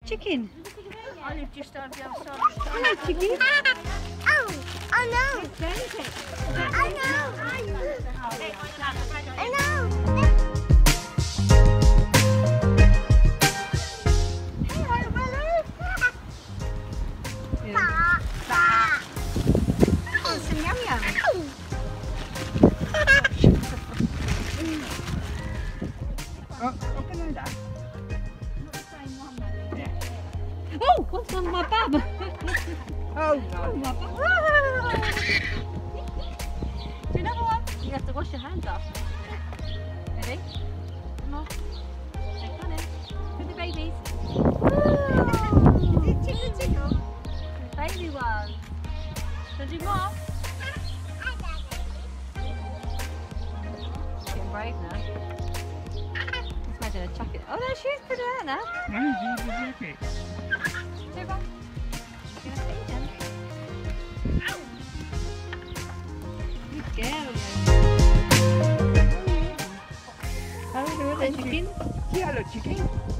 Chicken. I live just over the other side. Hello, chicken. Oh no! I know! I know! Hello, Oh, some yum yum. Oh, what's on my bum? Oh, My bum. Do another one. You have to wash your hands off. Ready? Come on. Take on it. For the babies. Is it tickle tickle? The baby one. So do more. Getting brave now. Just imagine her chuck it. Oh no, she's put it out now. Devon. You're gonna feed him. Good girl. Hello, chicken. hello, chicken.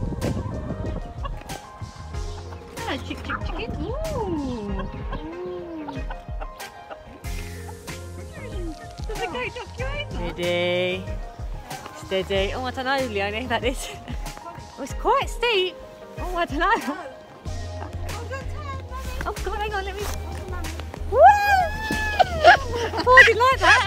Hello, chicken. Ooh. Does the goat knock you over? Steady. Steady. Oh, I don't know, Leonie, about this. Oh, it's quite steep. Oh, I don't know. Oh, God, hang on, let me... Woo! Oh, I didn't like that.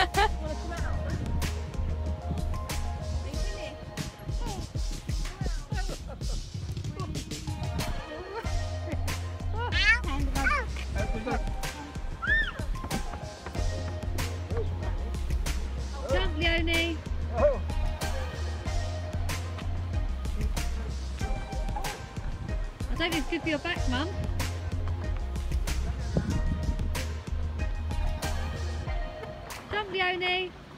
Jump, Leonie. Oh. I don't think it's good for your back, Mum. Jump, Leonie.